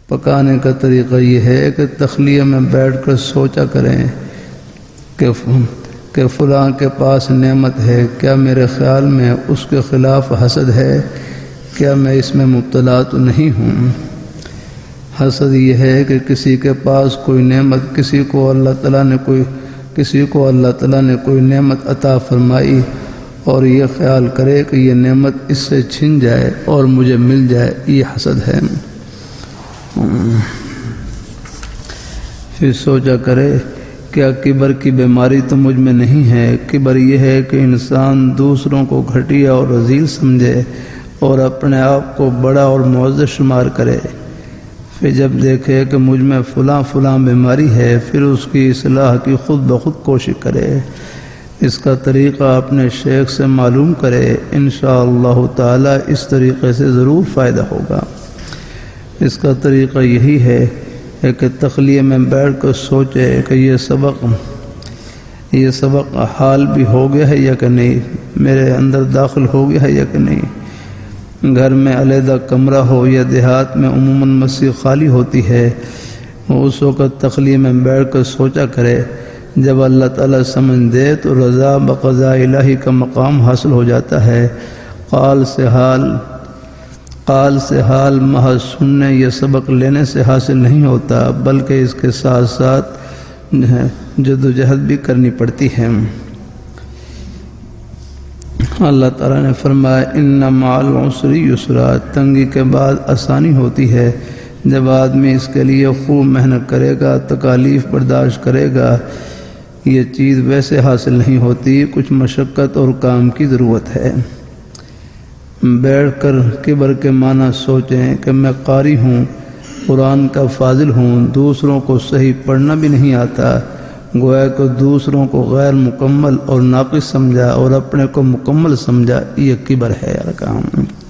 پکانے کا طریقہ یہ ہے کہ تخلیہ میں بیٹھ کر سوچا کریں کہ فلاں کے پاس نعمت ہے، کیا میرے خیال میں اس کے خلاف حسد ہے؟ کیا میں اس میں مبتلا تو نہیں ہوں؟ حسد یہ ہے کہ کسی کے پاس کوئی نعمت، کسی کو اللہ تعالیٰ نے کوئی نعمت عطا فرمائی اور یہ خیال کرے کہ یہ نعمت اس سے چھن جائے اور مجھے مل جائے، یہ حسد ہے۔ پھر سوچا کرے کیا کبر کی بیماری تو مجھ میں نہیں ہے؟ کبر یہ ہے کہ انسان دوسروں کو گھٹیا اور رذیل سمجھے اور اپنے آپ کو بڑا اور معزز شمار کرے۔ پھر جب دیکھے کہ مجھ میں فلاں بیماری ہے، پھر اس کی اصلاح کی خود بخود کوشش کرے۔ اس کا طریقہ اپنے شیخ سے معلوم کرے، انشاءاللہ تعالی اس طریقے سے ضرور فائدہ ہوگا۔ اس کا طریقہ یہی ہے کہ تخلیہ میں بیٹھ کر سوچے کہ یہ سبق حال بھی ہو گیا ہے یا کہ نہیں، میرے اندر داخل ہو گیا ہے یا کہ نہیں۔ گھر میں علیحدہ کمرہ ہو یا دیہات میں عموماً مسجد خالی ہوتی ہے، اس وقت تخلیہ میں بیٹھ کر سوچا کرے۔ جب اللہ تعالیٰ سمجھ دے تو رضا بقضاء الہی کا مقام حاصل ہو جاتا ہے۔ قال سے حال محض سننے یا سبق لینے سے حاصل نہیں ہوتا، بلکہ اس کے ساتھ ساتھ جدوجہد بھی کرنی پڑتی ہے۔ اللہ تعالیٰ نے فرمایا ان مع العسر یسرا، تنگی کے بعد آسانی ہوتی ہے۔ جب آدمی اس کے لیے خوب محنت کرے گا، تکالیف برداشت کرے گا، یہ چیز ویسے حاصل نہیں ہوتی، کچھ مشقت اور کام کی ضرورت ہے۔ بیٹھ کر کبر کے معنی سوچیں کہ میں قاری ہوں، قرآن کا فاضل ہوں، دوسروں کو صحیح پڑھنا بھی نہیں آتا، گویا کہ دوسروں کو غیر مکمل اور ناقص سمجھا اور اپنے کو مکمل سمجھا، یہ کبر ہے۔